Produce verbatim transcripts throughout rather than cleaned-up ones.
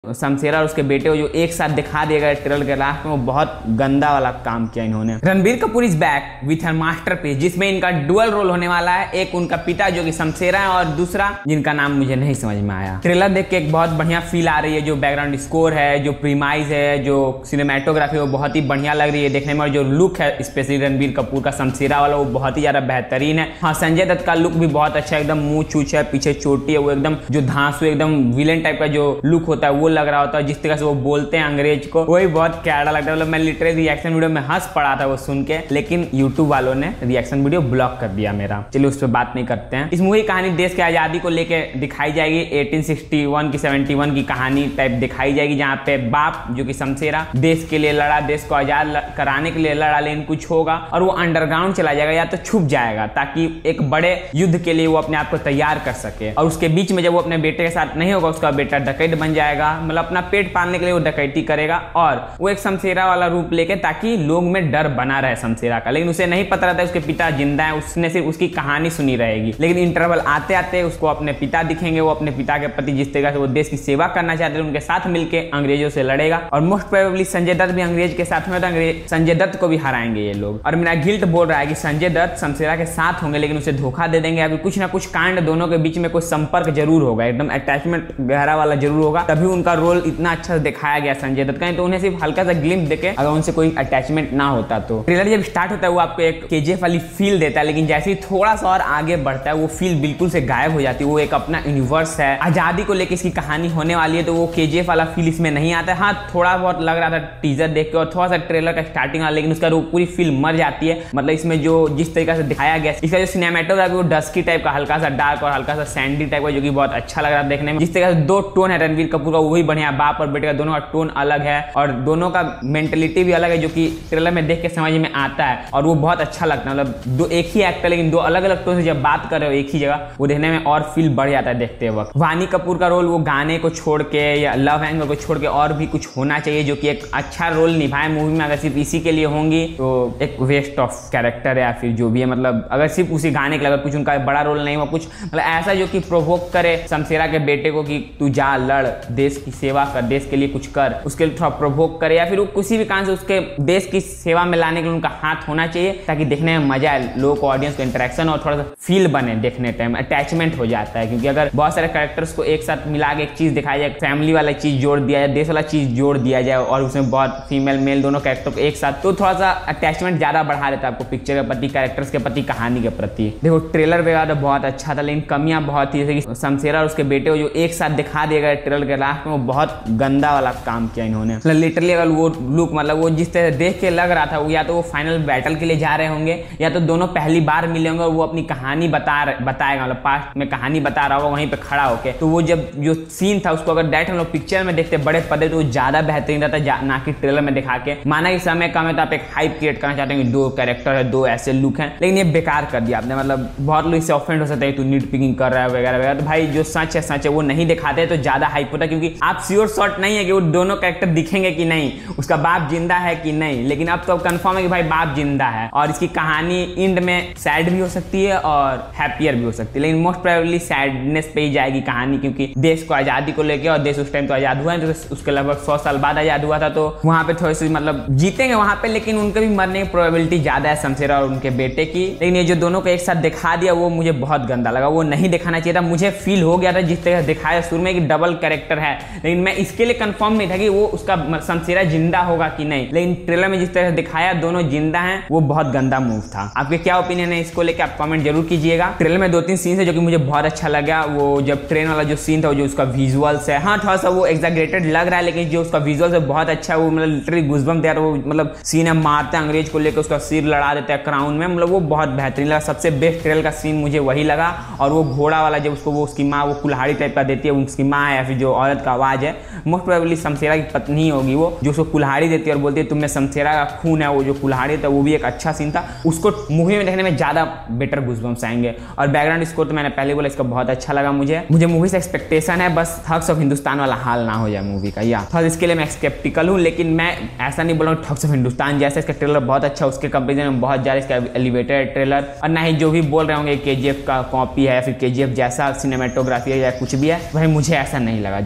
शमशेरा और उसके बेटे को जो एक साथ दिखा दिया गया ट्रेलर के लास्ट में, वो बहुत गंदा वाला काम किया इन्होंने। Ranbir Kapoor is back with her masterpiece, जिसमें इनका डुअल रोल होने वाला है। एक उनका पिता जो कि शमशेरा है और दूसरा जिनका नाम मुझे नहीं समझ में आया। ट्रेलर देख के एक बहुत बढ़िया फील आ रही है। जो बैकग्राउंड स्कोर है, जो प्रीमाइज है, जो सिनेमेटोग्राफी वो बहुत ही बढ़िया लग रही है देखने में। और जो लुक है स्पेशली रणबीर कपूर का शमशेरा वाला, वो बहुत ही ज्यादा बेहतरीन है। हाँ, संजय दत्त का लुक भी बहुत अच्छा है, एकदम मुंह चूच है, पीछे चोटी है, वो एकदम जो धांसू एकदम विलेन टाइप का जो लुक होता है वो लग रहा होता है। जिस तरह से वो बोलते हैं अंग्रेज को, वही बहुत कैड़ा लगता है। मतलब मैं लिटरली रिएक्शन वीडियो में हंस पड़ा था वो सुन के, लेकिन यूट्यूब वालों ने रिएक्शन वीडियो ब्लॉक कर दिया मेरा। चलिए उस पर बात नहीं करते हैं। इस मूवी कहानी देश की आजादी को लेकर दिखाई जाएगी। अठारह सौ इकसठ की इकहत्तर की कहानी टाइप दिखाई जाएगी, जहाँ पे बाप जो कि शमशेरा देश के लिए लड़ा, देश को आजाद कराने के लिए लड़ा, लेकिन कुछ होगा और वो अंडरग्राउंड चला जाएगा या तो छुप जाएगा, ताकि एक बड़े युद्ध के लिए वो अपने आप को तैयार कर सके। और उसके बीच में जब वो अपने बेटे के साथ नहीं होगा, उसका बेटा डकैत बन जाएगा, मतलब अपना पेट पालने के लिए वो डकैती करेगा। और वो एक शमशेरा वाला रूप लेके, ताकि लोग में डर बना रहे शमशेरा का। लेकिन उसे नहीं पता रहता उसके पिता जिंदा है, उसने सिर्फ उसकी कहानी सुनी रहेगी। लेकिन इंटरवल आते आते उसको अपने पिता दिखेंगे। वो अपने पिता के प्रति जिस तरह से वो देश की सेवा करना चाहते हैं, उनके साथ मिलकर अंग्रेजों से लड़ेगा। और मोस्ट प्रोबेबली संजय दत्त भी अंग्रेज के साथ में, तो अंग्रेज संजय दत्त को भी हराएंगे ये लोग। और मेरा गिल्ट बोल रहा है कि संजय दत्त शमशेरा के साथ होंगे, लेकिन उसे धोखा दे देंगे। अभी कुछ ना कुछ कांड दोनों के बीच में कोई संपर्क जरूर होगा, एकदम अटैचमेंट गहरा वाला जरूर होगा, तभी उनका रोल इतना अच्छा दिखाया गया संजय दत्त का। तो उन्हें सिर्फ हल्का सा ग्लिम्प देके अगर उनसे कोई अटैचमेंट ना होता तो। ट्रेलर जब स्टार्ट होता है वो आपको एक केजीएफ वाली फील देता है, लेकिन जैसे ही थोड़ा सा और आगे बढ़ता है वो फील बिल्कुल से गायब हो जाती है। वो एक अपना यूनिवर्स है, आजादी को लेकर इसकी कहानी होने वाली है, तो वो केजीएफ वाला फील इसमें नहीं आता है। हाँ, थोड़ा बहुत लग रहा था टीजर देख के और थोड़ा सा ट्रेलर का स्टार्टिंग वाला, लेकिन उसका पूरी फील मर जाती है। मतलब इसमें जो जिस तरीके से दिखाया गया, इसका जो सिनेमेटोग्राफी वो डस्की टाइप का, हल्का सा डार्क और हल्का सा सैंडी टाइप का, जो कि बहुत अच्छा लग रहा है देखने में। जिस तरीके से दो टोन है रणबीर कपूर का, वही बढ़िया। बाप और बेटे का दोनों का टोन अलग है और दोनों का मेंटलिटी भी अलग है, जो कि ट्रेलर में देख के समझ में आता है और वो बहुत अच्छा लगता है। मतलब दो एक ही एक्टर लेकिन दो अलग अलग टोन से जब बात कर रहे हो एक ही जगह, वो देखने में और फील बढ़ जाता है देखते वक्त। वानी कपूर का रोल वो गाने को छोड़ के या लव एंगल को छोड़ के और भी कुछ होना चाहिए, जो कि एक अच्छा रोल निभाए मूवी में। अगर सिर्फ इसी के लिए होंगी तो एक वेस्ट ऑफ कैरेक्टर है, या फिर जो भी है। मतलब अगर सिर्फ उसी गाने के लिए अगर कुछ उनका बड़ा रोल नहीं हुआ, कुछ मतलब ऐसा जो कि प्रोवोक करे शमशेरा के बेटे को कि तू जा लड़, देश की सेवा कर, देश के लिए कुछ कर, उसके लिए थोड़ा प्रोवोक करे, या फिर वो किसी भी कारण से उसके देश की सेवा में लाने के लिए उनका हाथ होना चाहिए, ताकि देखने में मजा आए, लोगों को, ऑडियंस को इंटरेक्शन और थोड़ा सा फील बने देखने टाइम, अटैचमेंट हो जाता है। क्योंकि अगर बहुत सारे कैरेक्टर्स को एक साथ मिला के एक चीज दिखाई जाए, फैमिली वाला चीज जोड़ दिया जाए, देश वाला चीज जोड़ दिया जाए, और उसमें बहुत फीमेल मेल दोनों कैरेक्टर को एक साथ, तो थोड़ा सा अटैचमेंट ज्यादा बढ़ा देता है आपको पिक्चर के प्रति, कैरेक्टर्स के प्रति, कहानी के प्रति। देखो ट्रेलर वगैरह बहुत अच्छा था, लेकिन कमियां बहुत थी। जैसे कि शमशेरा और उसके बेटे को जो एक साथ दिखा दिया गया ट्रेलर के लास्ट में, वो बहुत गंदा वाला काम किया इन्होंने। मतलब लिटरली अगर वो लुक, मतलब वो जिस तरह देख के लग रहा था, वो या तो वो फाइनल बैटल के लिए जा रहे होंगे, या तो दोनों पहली बार मिले होंगे और वो अपनी कहानी बता बताएगा, मतलब पास्ट में कहानी बता रहा होगा वहीं पे खड़ा होके। तो वो जब जो सीन था उसको अगर डायरेक्ट हम लोग पिक्चर में देखते बड़े पदे, तो वो ज्यादा बेहतरीन रहता, ना कि ट्रेलर में दिखा के। माना कि समय कम है तो आप एक हाइप क्रिएट करना चाहते हैं कि दो कैरेक्टर है, दो ऐसे लुक हैं, लेकिन ये बेकार कर दिया आपने। मतलब बहुत लोग इससे ऑफेंड हो सकते हैं, तू नीट पिकिंग कर रहा है वगैरह वगैरह। तो भाई जो सच है सच है, वो नहीं दिखाते तो ज्यादा हाइप होता है, क्योंकि आप श्योर शॉट नहीं है कि वो दोनों कैरेक्टर दिखेंगे कि नहीं, उसका बाप जिंदा है कि नहीं। लेकिन अब तो कंफर्म है कि भाई बाप जिंदा है, और इसकी कहानी इंड में सैड भी हो सकती है और हैप्पियर भी हो सकती है, लेकिन मोस्ट प्रोबेबली सैडनेस पे ही जाएगी कहानी, क्योंकि देश को आजादी को लेकर, और देश उस टाइम तो आजाद हुआ है, तो उसके लगभग सौ साल बाद आजाद हुआ था, तो वहां पे थोड़ी सी मतलब जीतेंगे वहां पे, लेकिन उनके भी मरने की प्रोबेबिलिटी ज्यादा है शमशेरा और उनके बेटे की। लेकिन ये जो दोनों को एक साथ दिखा दिया, वो मुझे बहुत गंदा लगा, वो नहीं दिखाना चाहिए था। मुझे फील हो गया था जिस तरह दिखाया शुरू में कि डबल कैरेक्टर है, लेकिन मैं इसके लिए कंफर्म नहीं था कि वो उसका शमशेरा जिंदा होगा कि नहीं। लेकिन ट्रेलर में जिस तरह से दिखाया दोनों जिंदा हैं, वो बहुत गंदा मूव था। आपके क्या ओपिनियन है इसको लेकर, आप कमेंट जरूर कीजिएगा। ट्रेलर में दो तीन सीन है जो कि मुझे बहुत अच्छा लगा। वो जब ट्रेन वाला जो सीन था, जो उसका विजुअल्स है, हाँ थोड़ा सा वो एग्जैगरेटेड लग रहा है, लेकिन जो उसका विजुअल्स है बहुत अच्छा है। वो मतलब लिटरली गूज़बम्प दिया, वो मतलब सीन है, मारते हैं अंग्रेज को लेकर, उसका सिर लड़ा देता है क्राउन में, मतलब वो बहुत बेहतरीन लगा। सबसे बेस्ट ट्रेलर का सीन मुझे वही लगा। और वो घोड़ा वाला जब उसको वो उसकी माँ वो कुल्हाड़ी टाइप का देती है, उसकी माँ है या फिर जो औरत का आवाज है, मोस्ट प्रोबेबली शमशेरा की पत्नी होगी वो, जो उसको कुल्हाड़ी देती है और बोलती है तुम में शमशेरा का खून है। वो जो कुल्हाड़ी था वो भी एक अच्छा सीन था, उसको मूवी में देखने में ज्यादा बेटर गूज़बम्प्स आएंगे। और बैकग्राउंड स्कोर तो मैंने पहले बोला, इसका बहुत अच्छा लगा मुझे। मुझे मूवी से एक्सपेक्टेशन है, बस ठग्स ऑफ हिंदुस्तान वाला हाल ना हो जाए मूवी का, या थोड़ा इसके लिए मैं स्केप्टिकल हूँ। लेकिन मैं ऐसा नहीं बोल रहा हूँ ठग्स ऑफ हिंदुस्तान जैसा इसका ट्रेलर बहुत अच्छा, उसके कंपेरिजन में बहुत ज्यादा इसका एलिवेटेड ट्रेलर। और ना ही जो भी बोल रहे होंगे केजीएफ का कॉपी है या फिर केजीएफ जैसा सिनेमेटोग्राफी है या कुछ भी है, भाई मुझे ऐसा नहीं लगा जला से।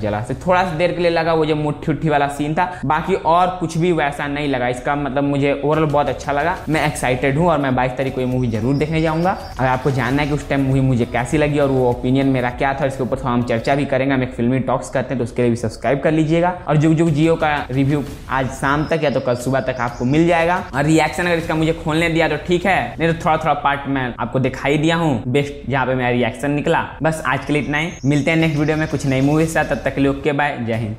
थोड़ा सा देर के लिए लगा वो जो मुट्ठी उट्ठी वाला सीन था, बाकी और कुछ भी वैसा नहीं लगा। इसका मतलब मुझे ओवरऑल बहुत अच्छा लगा। मैं एक्साइटेड हूँ और मैं बाईस तारीख को ये मूवी जरूर देखने जाऊंगा। अगर आपको जानना है कि उस टाइम मूवी मुझे कैसी लगी और वो ओपिनियन मेरा क्या था, इसके ऊपर हम चर्चा भी करेंगे। हम एक फिल्मी टॉक्स करते हैं, तो उसके लिए भी सब्सक्राइब कर लीजिएगा। और जुग जुग जियो का रिव्यू आज शाम तक या तो कल सुबह तक आपको मिल जाएगा। और रिएक्शन अगर इसका मुझे खोलने दिया तो ठीक है, नहीं तो थोड़ा थोड़ा पार्ट मैं आपको दिखाई दिया हूँ बेस्ट, जहाँ पे मेरा रिएक्शन निकला। बस आज के लिए इतना ही, मिलते हैं नेक्स्ट वीडियो में कुछ नई मूवी के साथ। तब तक के लिए ओके बाय, जय हिंद।